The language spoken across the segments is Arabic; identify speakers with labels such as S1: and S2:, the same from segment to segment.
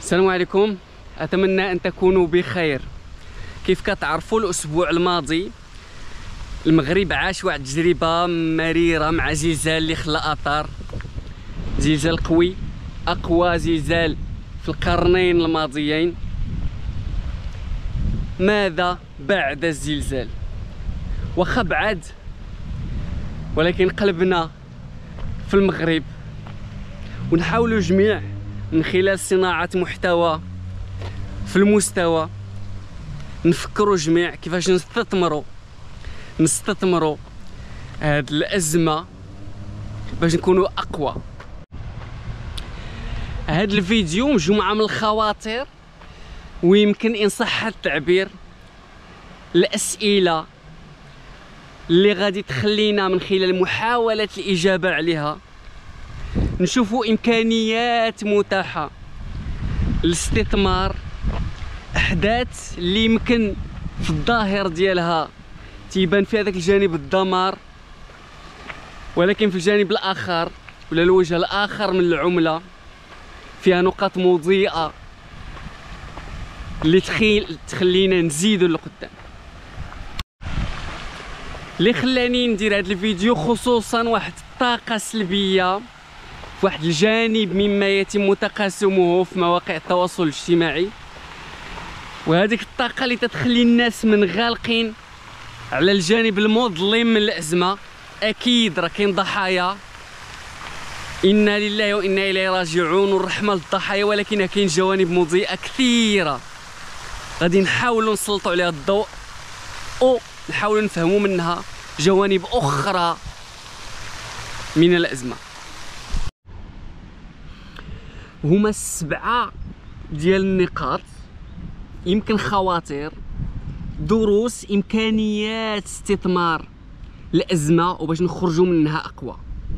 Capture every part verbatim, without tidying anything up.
S1: السلام عليكم، أتمنى أن تكونوا بخير. كيف كتعرفوا الأسبوع الماضي المغرب عاش واحد التجربة مريرة مع زلزال اللي خلى أثار. زلزال قوي، أقوى زلزال في القرنين الماضيين. ماذا بعد الزلزال؟ واخا بعد، ولكن قلبنا في المغرب، ونحاولوا جميع من خلال صناعة محتوى في المستوى نفكروا جميع كيفاش نستثمروا نستثمروا هاد الأزمة باش نكونوا أقوى. هاد الفيديو مجموعة من الخواطر، ويمكن إن صح التعبير الأسئلة اللي غادي تخلينا من خلال محاولة الإجابة عليها نشوفوا إمكانيات متاحة للاستثمار، أحداث اللي يمكن في الظاهر ديالها تيبان في هذاك الجانب الدمار، ولكن في الجانب الآخر ولا الوجه الآخر من العملة فيها نقاط مضيئة اللي تخيل تخلينا نزيدوا لقدام. اللي خلاني ندير هذا الفيديو خصوصا واحد الطاقة سلبية في واحد الجانب مما يتم تقاسمه في مواقع التواصل الاجتماعي، وهذيك الطاقة اللي تتخلي الناس منغالقين على الجانب المظلم من الأزمة. أكيد راه كاين ضحايا، إنا لله وإنا إليه راجعون، والرحمة للضحايا، ولكن كاين جوانب مضيئة كثيرة غادي نحاولوا نسلطوا عليها الضوء، أو نحاولوا نفهموا منها جوانب أخرى من الأزمة. هما السبعة ديال النقاط، يمكن خواطر، دروس، إمكانيات استثمار الأزمة وباش نخرجوا منها أقوى.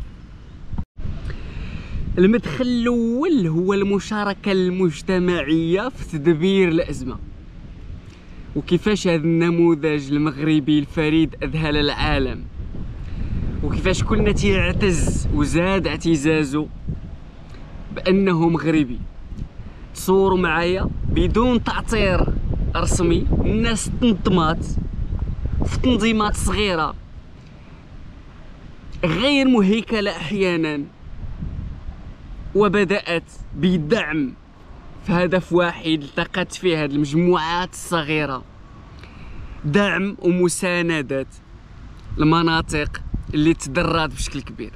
S1: المدخل الأول هو المشاركة المجتمعية في تدبير الأزمة، وكيفاش هذا النموذج المغربي الفريد أذهل العالم، وكيفاش كلنا تيعتز وزاد اعتزازه بأنه مغربي. تصوروا معايا بدون تعطير رسمي، الناس تنظمات في تنظيمات صغيرة غير مهيكلة أحيانا، وبدأت بدعم في هدف واحد التقت فيه هذه المجموعات الصغيرة، دعم ومساندة المناطق اللي تضررت بشكل كبير.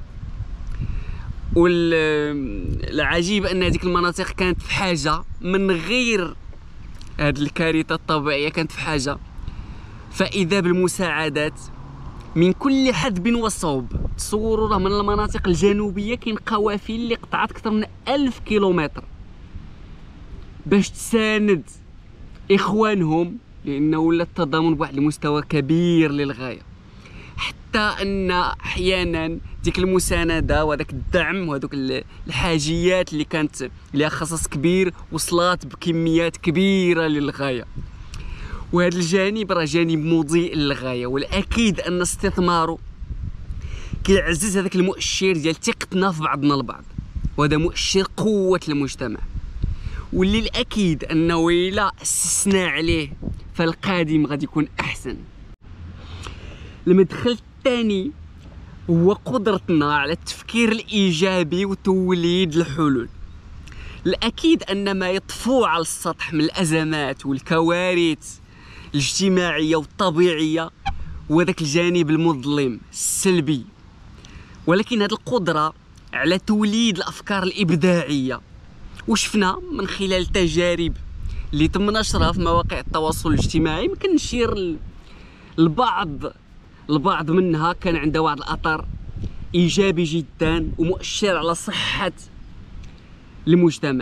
S1: والعجيب ان هذيك المناطق كانت في حاجه، من غير هذه الكارثه الطبيعيه كانت في حاجه، فاذا بالمساعدات من كل حدب وصوب. تصوروا راه من المناطق الجنوبيه كاين قوافل اللي قطعت اكثر من ألف كيلومتر باش تساند اخوانهم، لانه ولا التضامن بواحد المستوى كبير للغايه، حتى ان احيانا ديك المسانده وهذاك الدعم وهذوك الحاجيات اللي كانت لها خصص كبير وصلات بكميات كبيره للغايه. وهذا الجانب راه جانب مضيء للغايه، والاكيد ان استثماره كيعزز هذاك المؤشر ديال ثقتنا في بعضنا البعض، وهذا مؤشر قوه المجتمع، واللي الاكيد انه الا اسسنا عليه فالقادم غادي يكون احسن. المدخل الثاني هو قدرتنا على التفكير الإيجابي وتوليد الحلول. الأكيد أن ما يطفو على السطح من الأزمات والكوارث الاجتماعية والطبيعية هو ذاك الجانب المظلم السلبي، ولكن هذه القدرة على توليد الأفكار الإبداعية وشفنا من خلال تجارب اللي تم نشرها في مواقع التواصل الاجتماعي. يمكن نشير البعض البعض منها كان عنده واحد الأثر إيجابي جدا ومؤشر على صحة المجتمع.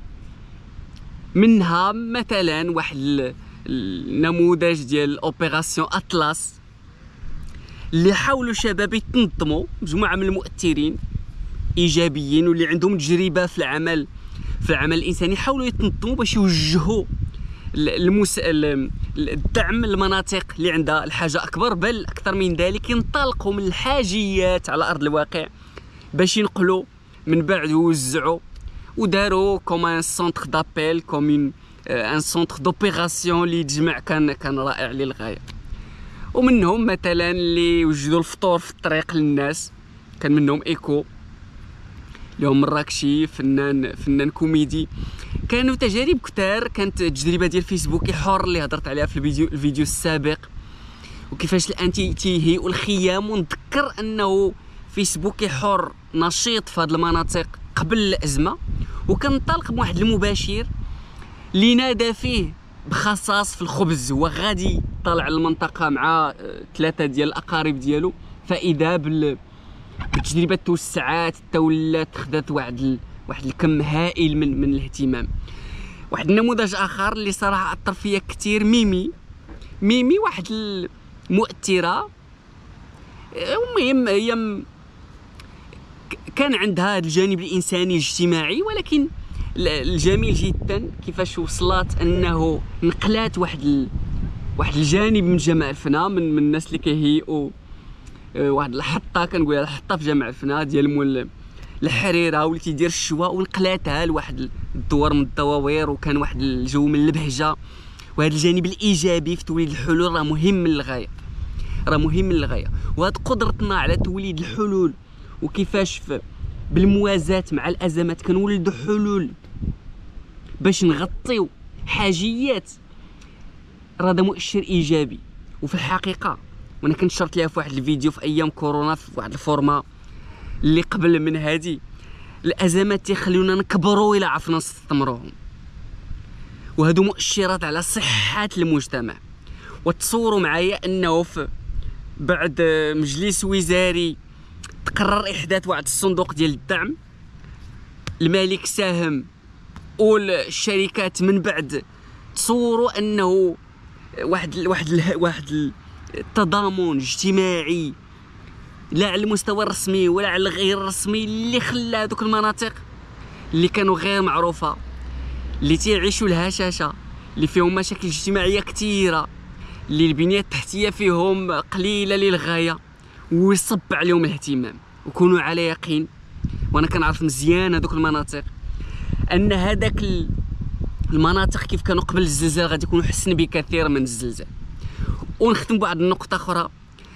S1: منها مثلا واحد النموذج ديال اوبيراسيون اطلس اللي حاولوا شباب يتنظموا، مجموعة من المؤثرين إيجابيين واللي عندهم تجربة في العمل في العمل الإنساني، حاولوا يتنظموا باش يوجهوا المس... الدعم للمناطق اللي عندها الحاجه اكبر، بل اكثر من ذلك ينطلقوا من الحاجيات على ارض الواقع باش ينقلوا من بعد يوزعوا وداروا كوم ان سونتر دابيل كوم ان سونتر دوبيراسيون اللي يتجمع كان كان رائع للغايه. ومنهم مثلا اللي وجدوا الفطور في الطريق للناس، كان منهم ايكو اللي هو مراكشي فنان فنان كوميدي. كانوا تجارب كتار. كانت تجربه ديال فيسبوك حر اللي هضرت عليها في الفيديو الفيديو السابق، وكيفاش الان تيهيئوا الخيام. ونذكر انه فيسبوك حر نشيط في هذه المناطق قبل الازمه، وكنطلق بواحد المباشر اللي نادى فيه بخصاص في الخبز. هو غادي طالع المنطقه مع ثلاثه ديال الاقارب ديالو، فاذا بال بالتجربه توسعات تولات خدات واحد ال... واحد الكم هائل من من الاهتمام. واحد النموذج اخر اللي صراحه اثر فيا كثير، ميمي ميمي واحد المؤثره. المهم هي كان عندها هذا الجانب الانساني الاجتماعي، ولكن الجميل جدا كيفاش وصلت انه نقلات واحد ال... واحد الجانب من جماع الفنا من, من الناس اللي كيهيئوا واحد الحطه، كنقولها الحطه في جامع الفنا ديال مول الحريره واللي تيدير الشوا، ونقلاتها لواحد الدوار من الدواوير، وكان واحد الجو من البهجه. وهذا الجانب الايجابي في توليد الحلول راه مهم للغايه، راه مهم للغايه. وهاد قدرتنا على توليد الحلول وكيفاش بالموازاه مع الازمات كنولدوا حلول باش نغطيو حاجيات، راه ده مؤشر ايجابي. وفي الحقيقه وانا كنت شرت ليها في واحد الفيديو في ايام كورونا في واحد الفورما اللي قبل من هذه، الازمات تيخليونا نكبروا الى عرفنا نستثمروهم، وهادو مؤشرات على صحه المجتمع. وتصوروا معايا انه في بعد مجلس وزاري تقرر احداث واحد الصندوق ديال الدعم، الملك ساهم والشركات من بعد. تصوروا انه واحد ال واحد ال واحد التضامن اجتماعي لا على المستوى الرسمي ولا على الغير الرسمي، اللي خلى هذوك المناطق اللي كانوا غير معروفه، اللي تيعيشوا الهشاشه، اللي فيهم مشاكل اجتماعيه كثيره، اللي البنيه التحتيه فيهم قليله للغايه، ويصب عليهم الاهتمام. وكونوا على يقين، وانا كنعرف مزيان هذوك المناطق، ان هذاك المناطق كيف كانوا قبل الزلزال غادي يكونوا حسن بكثير من الزلزال. ونختم بواحد النقطه اخرى،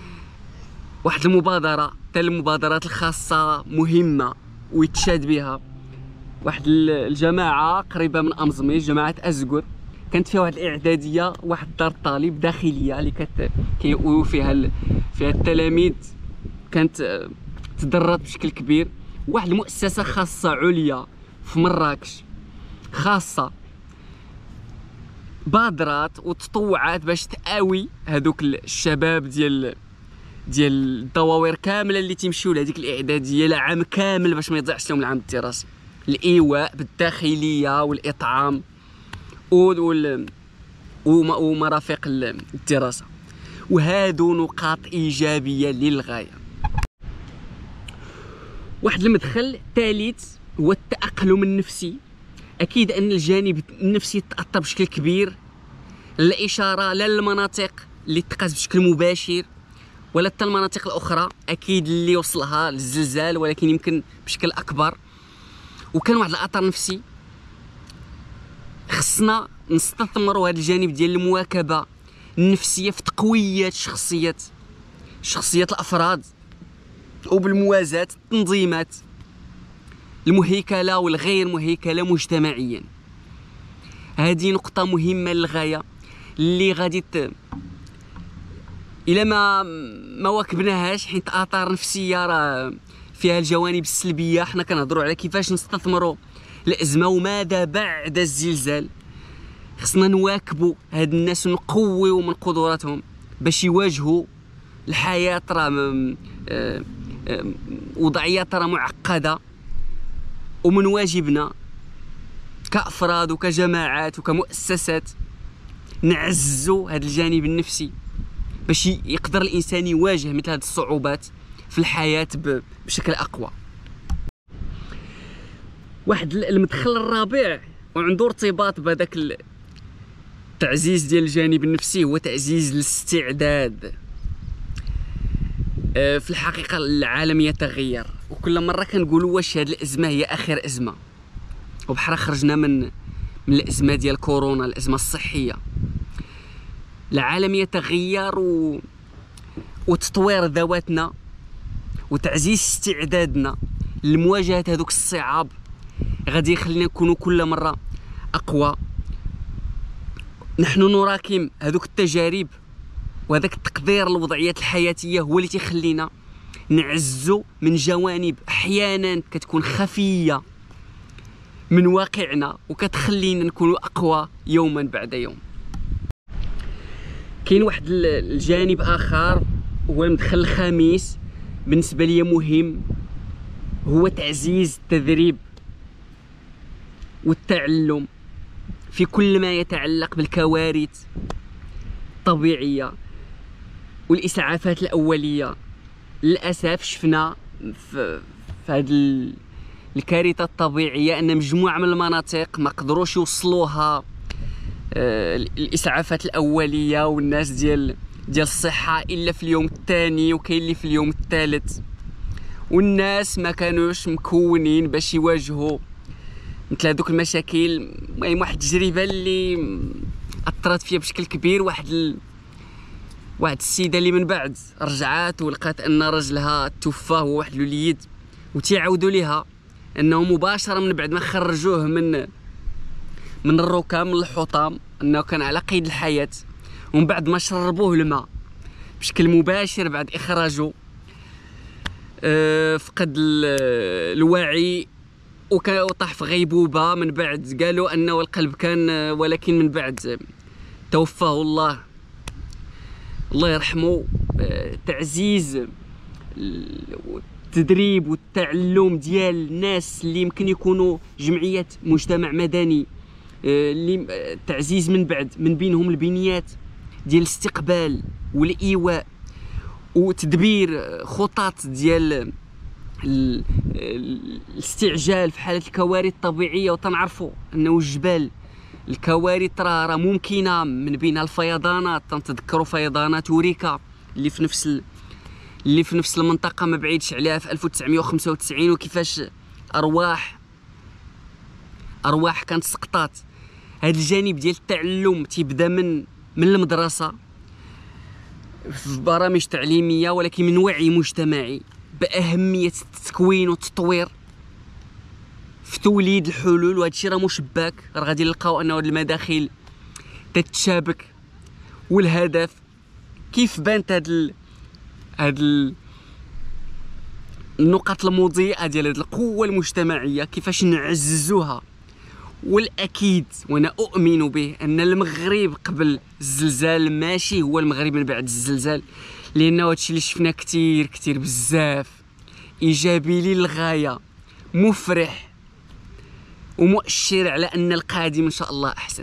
S1: واحد المبادره، حتى المبادرات الخاصه مهمه ويتشاد بها. واحد الجماعه قريبه من امزميج، جماعه ازقر، كانت فيها واحد الاعداديه، واحد دار طالب داخليه اللي كت كيقولوا فيها ال... فيها التلاميذ، كانت تدربت بشكل كبير. واحد المؤسسه خاصه عليا في مراكش خاصه بادرات وتطوعات باش تقاوي هذوك الشباب ديال ديال الدواوير كامله اللي تيمشيو لهذيك الاعداديه لعام كامل باش ما يضيعش لهم العام الدراسي. الايواء بالداخليه والاطعام وال ومرافق الدراسه، وهادو نقاط ايجابيه للغايه. واحد المدخل ثالث هو التاقلم النفسي. اكيد ان الجانب النفسي تاثر بشكل كبير، لا اشاره لا للمناطق اللي تقاس بشكل مباشر ولا حتى المناطق الاخرى اكيد اللي وصلها الزلزال، ولكن يمكن بشكل اكبر. وكان واحد الاثر نفسي خصنا نستثمروا هذا الجانب ديال المواكبه النفسيه في تقويه شخصيات شخصيات الافراد، وبالموازاه التنظيمات المهيكله والغير مهيكله مجتمعيا. هذه نقطه مهمه للغايه اللي غادي ت... الى ما ما واكبناهاش، حيت اثار نفسيه راه فيها الجوانب السلبيه. حنا كنهضروا على كيفاش نستثمروا الازمه وماذا بعد الزلزال. خصنا نواكبوا هاد الناس ونقويو من قدراتهم باش يواجهوا الحياه. راه وضعيات راه معقده، ومن واجبنا كافراد وكجماعات وكمؤسسات نعززوا هذا الجانب النفسي باش يقدر الانسان يواجه مثل هذه الصعوبات في الحياه بشكل اقوى. واحد المدخل الرابع وعنده ارتباط بهذاك التعزيز ديال الجانب النفسي هو تعزيز الاستعداد. في الحقيقه العالم يتغير، وكل مره كنقولوا واش هذه الازمه هي اخر ازمه. وبحال خرجنا من من الازمه ديال كورونا، الازمه الصحيه. العالم يتغير و... وتطوير ذواتنا وتعزيز استعدادنا لمواجهه هذوك الصعاب غادي يخلينا نكونوا كل مره اقوى. نحن نراكم هذوك التجارب وهذاك التقدير للوضعيات الحياتيه هو اللي تيخلينا نعزو من جوانب احيانا كتكون خفيه من واقعنا وكتخلينا نكونوا اقوى يوما بعد يوم. كاين واحد الجانب اخر هو المدخل الخامس بالنسبه لي مهم، هو تعزيز التدريب والتعلم في كل ما يتعلق بالكوارث الطبيعيه والاسعافات الاوليه. للاسف شفنا في, في هذه الكارثه الطبيعيه ان مجموعه من المناطق ما قدروش يوصلوها آه الاسعافات الاوليه والناس ديال ديال الصحه الا في اليوم الثاني، وكاين اللي في اليوم الثالث، والناس ما كانوش مكونين باش يواجهوا مثل هذوك المشاكل. المهم واحد التجربه اللي اثرت فيها بشكل كبير، واحد ال... واحد السيده اللي من بعد رجعات ولقات ان رجلها توفى هو واحد الوليد، وتيعاودوا ليها انه مباشره من بعد ما خرجوه من من الركام من الحطام انه كان على قيد الحياه، ومن بعد ما شربوه الماء بشكل مباشر بعد اخراجه أه فقد الوعي وطاح في غيبوبه. من بعد قالوا انه القلب كان، ولكن من بعد توفاه الله الله يرحمه. أه تعزيز التدريب والتعلم ديال الناس اللي يمكن يكونوا جمعيات مجتمع مدني، اللي تعزيز من بعد من بينهم البنيات ديال الاستقبال والايواء وتدبير خطط ديال الاستعجال في حاله الكوارث الطبيعيه. وتنعرفوا انه الجبال الكوارث راه راه ممكنه، من بينها الفيضانات. تنتذكروا فيضانات وريكا اللي في نفس ال... اللي في نفس المنطقه ما بعيدش عليها في ألف وتسعمائة وخمسة وتسعين، وكيفاش ارواح ارواح كانت سقطات. هذا الجانب ديال التعلم تيبدا من من المدرسه في برامج تعليميه، ولكن من وعي مجتمعي باهميه التكوين والتطوير في توليد الحلول. وهذا الشيء راه مشبك، راه غادي نلقاو انه هاد المداخل تتشابك. والهدف كيف بانت هاد ال... هاد ال... النقط المضيئه ديال هاد القوه المجتمعيه كيفاش نعززوها. والاكيد وانا اؤمن به ان المغرب قبل الزلزال ماشي هو المغرب من بعد الزلزال، لانه هادشي اللي شفنا كتير كتير بزاف ايجابي للغايه، مفرح ومؤشر على ان القادم ان شاء الله احسن.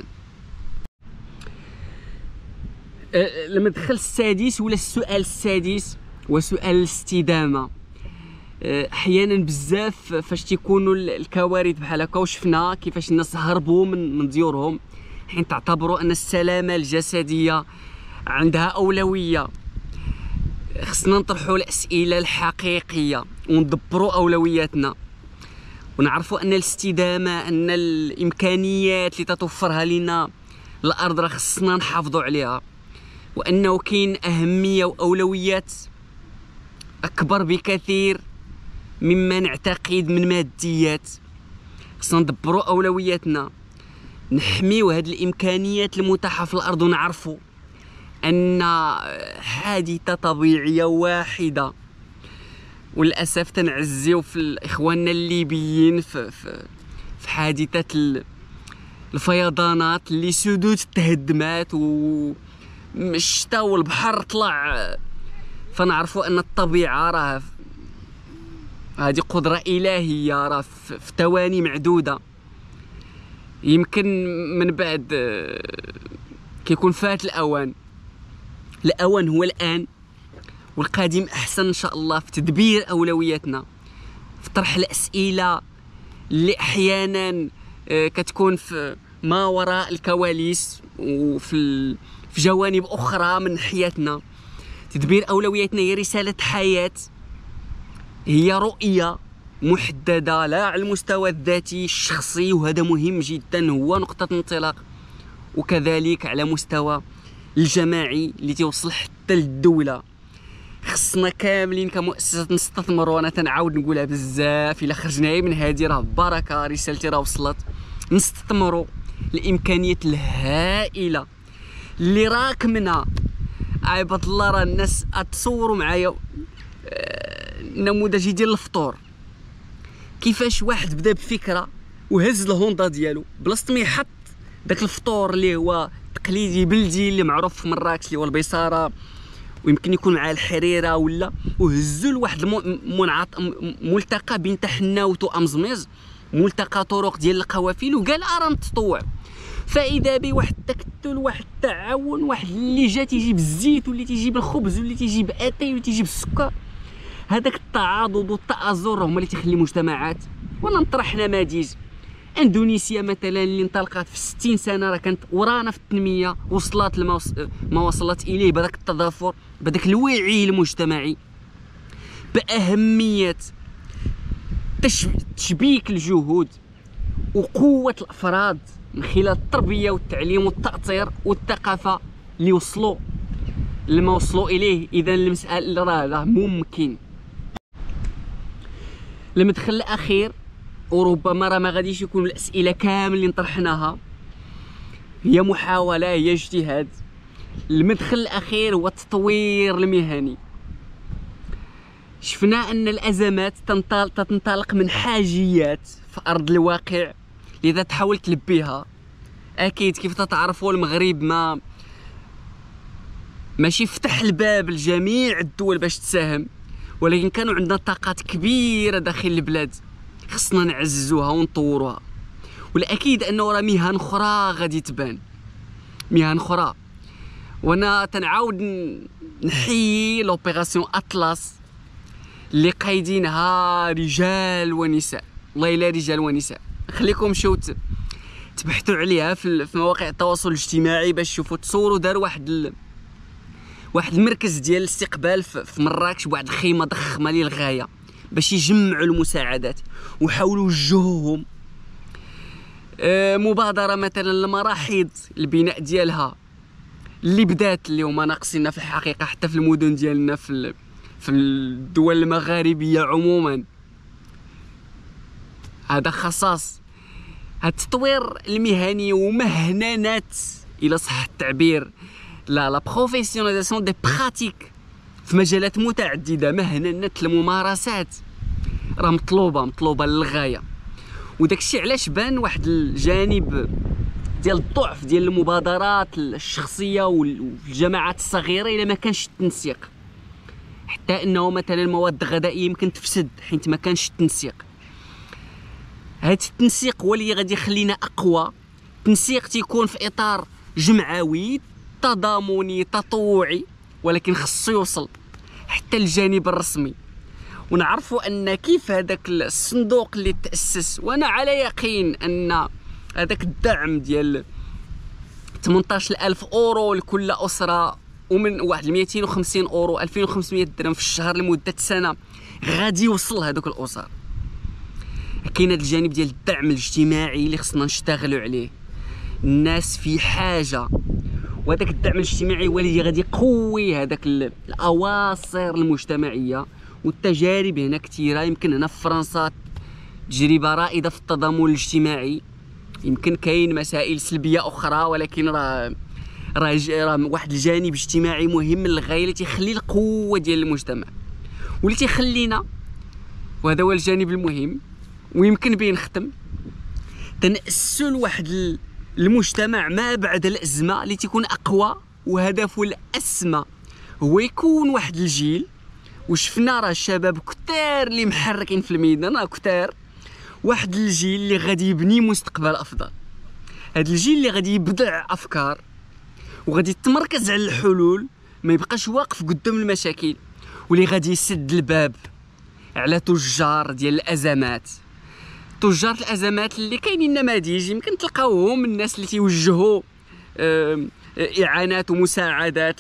S1: لما دخل السادس ولا السؤال السادس وسؤال الاستدامه. احيانا بزاف فاش تيكونوا الكوارث بحال هكا وشفنا كيفاش الناس هربوا من من ديورهم، حين تعتبروا ان السلامه الجسديه عندها اولويه. خصنا نطرحوا الاسئله الحقيقيه وندبروا اولوياتنا، ونعرفوا ان الاستدامه ان الامكانيات اللي تتوفرها لنا الارض راه خصنا نحافظوا عليها، وانه كاين اهميه واولويات اكبر بكثير مما نعتقد من ماديات. خصنا ندبروا اولوياتنا، نحميو هذه الامكانيات المتاحه في الارض، ونعرفوا ان حادثه طبيعيه واحده، وللاسف تنعزيو في اخواننا الليبيين في في, في حادثه الفيضانات اللي سدود تهدمات والشتا والبحر طلع. فنعرفوا ان الطبيعه راه هذه قدره الهيه، راه في ثواني معدوده. يمكن من بعد كيكون فات الاوان. الاوان هو الان، والقادم احسن ان شاء الله في تدبير اولوياتنا، في طرح الاسئله اللي احيانا كتكون في ما وراء الكواليس وفي في جوانب اخرى من حياتنا. تدبير اولوياتنا هي رساله حياه، هي رؤيه محدده لا على المستوى الذاتي الشخصي، وهذا مهم جدا، هو نقطه انطلاق، وكذلك على مستوى الجماعي اللي توصل حتى للدوله. خصنا كاملين كمؤسسه نستثمروا، وانا تنعاود نقولها بزاف الا خرجنا من هذه راه بركه، رسالتي راه وصلت. نستثمروا الامكانيات الهائله اللي راكمنا. عباد الله راه الناس اتصوروا معايا نموذج ديال الفطور، كيفاش واحد بدا بفكره وهز الهوندا ديالو بلاصه ما يحط داك الفطور اللي هو تقليدي بلدي اللي معروف في مراكش اللي هو البيصاره، ويمكن يكون معاه الحريره ولا، وهزوا لواحد المنعط ملتقى بين تحناوت وامزميز، ملتقى طرق ديال القوافل، وقال ارا نتطوع. فاذا به واحد التكتل، واحد التعاون، واحد اللي جا تيجيب الزيت واللي تيجيب الخبز واللي تيجيب اتاي واللي تيجيب السكر. هذاك التعاضد والتآزر هما اللي تيخلي مجتمعات. ولا نطرح نماذج، اندونيسيا مثلا اللي انطلقت في ستين سنه راه كانت ورانا في التنميه، وصلت لما ما وصلت اليه بهذاك التضافر، بهذاك الوعي المجتمعي، باهميه تشبيك الجهود وقوه الافراد من خلال التربيه والتعليم والتاطير والثقافه اللي وصلوا لما وصلوا اليه. اذا المساله راه راه ممكن. المدخل الاخير، وربما راه ما غاديش يكون الاسئله كامل اللي طرحناها، هي محاوله، هي اجتهاد. المدخل الاخير هو التطوير المهني. شفنا ان الازمات تنطلق من حاجيات في ارض الواقع، لذا تحاول تلبيها. اكيد كيف تتعرفوا المغرب ما ماشي فتح الباب لجميع الدول باش تساهم، ولكن كانوا عندنا طاقات كبيره داخل البلاد خصنا نعززوها ونطوروها. والاكيد انه راه مهن اخرى غادي تبان، مهن اخرى. وانا تنعاود نحيي لوبيراسيون اطلس اللي قايدينها رجال ونساء، والله الا رجال ونساء. خليكم مشيو تبحثوا عليها في مواقع التواصل الاجتماعي باش تشوفوا تصوروا. دار واحد ال... واحد المركز ديال الاستقبال في مراكش بواحد الخيمه ضخمه للغايه باش يجمعوا المساعدات وحاولوا يوجهوهم. مبادره مثلا المراحيض البناء ديالها اللي بدات، اللي هما ناقصين في الحقيقه حتى في المدن ديالنا في في الدول المغاربيه عموما. هذا خصاص هذا التطوير المهني ومهننات الى صح التعبير، لا لا بروفيسيوناليزاسيون دي براتيك في مجالات متعدده، مهننات الممارسات راه مطلوبه مطلوبه للغايه. وداك الشيء علاش بان واحد الجانب ديال الضعف ديال المبادرات الشخصيه والجماعات الصغيره الا ما كانش التنسيق، حتى انه مثلا المواد الغذائيه يمكن تفسد حيت ما كانش التنسيق. هذا التنسيق هو اللي غادي يخلينا اقوى. التنسيق تيكون في اطار جمعوي تضامني تطوعي، ولكن خصو يوصل حتى الجانب الرسمي. ونعرفوا ان كيف هذاك الصندوق اللي تاسس، وانا على يقين ان هذاك الدعم ديال ثمنطاش ألف اورو لكل اسره، ومن واحد مئتين وخمسين اورو ألفين وخمسمئة درهم في الشهر لمده سنه غادي يوصل هذوك الاسر. كاين هذا الجانب ديال الدعم الاجتماعي اللي خصنا نشتغلوا عليه. الناس في حاجه، وهذاك الدعم الاجتماعي هو اللي غادي يقوي هذاك الاواصر المجتمعيه. والتجارب هنا كثيره، يمكن هنا في فرنسا تجربه رائده في التضامن الاجتماعي. يمكن كاين مسائل سلبيه اخرى، ولكن راه راه راه واحد الجانب اجتماعي مهم للغايه اللي تيخلي القوه ديال المجتمع، واللي تيخلينا، وهذا هو الجانب المهم ويمكن به نختم، تنأسوا لواحد المجتمع ما بعد الازمه اللي تيكون اقوى. وهدفه الاسمى هو يكون واحد الجيل، وشفنا راه الشباب كثار اللي محركين في الميدان، راه كثار. واحد الجيل اللي غادي يبني مستقبل افضل، هذا الجيل اللي غادي يبدع افكار وغادي يتمركز على الحلول، ما يبقاش واقف قدام المشاكل، واللي غادي يسد الباب على تجار ديال الازمات. تجار الازمات اللي كاينين نماذج يمكن تلقاوهم، الناس اللي تيوجهوا اعانات ومساعدات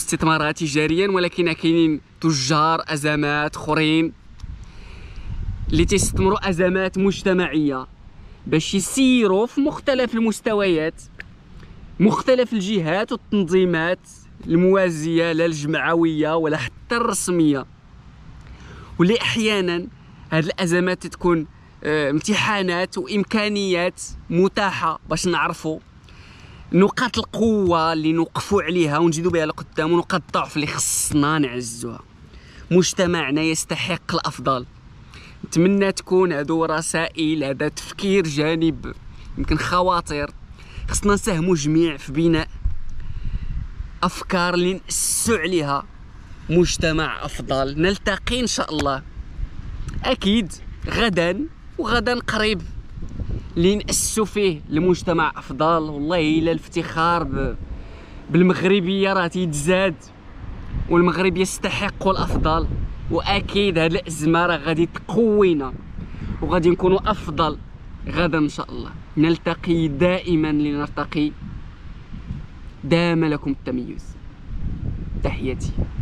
S1: واستثمارات تجاريا، ولكن كاينين تجار ازمات اخرين اللي تيستثمروا ازمات مجتمعيه باش يسيروا في مختلف المستويات، مختلف الجهات والتنظيمات الموازيه لا الجمعويه ولا حتى الرسميه، واللي احيانا هاد الازمات تكون اه امتحانات وامكانيات متاحه باش نعرفوا نقاط القوه اللي نوقفوا عليها ونزيدوا بها لقدام، ونقاط الضعف اللي خصنا نعزوها. مجتمعنا يستحق الافضل. نتمنى تكون هادو رسائل، هذا تفكير جانب يمكن خواطر خصنا نساهموا جميع في بناء افكار اللي نأسسوا عليها مجتمع افضل. نلتقي ان شاء الله اكيد غدا وغدا قريب اللي نأسسوا فيه لمجتمع افضل. والله الا الافتخار ب... بالمغربيه راه تيتزاد، والمغرب يستحق الافضل، واكيد هاد الازمه راه غادي تقوينا وغادي نكونوا افضل غدا ان شاء الله. نلتقي دائما لنرتقي. دام لكم التميز. تحياتي.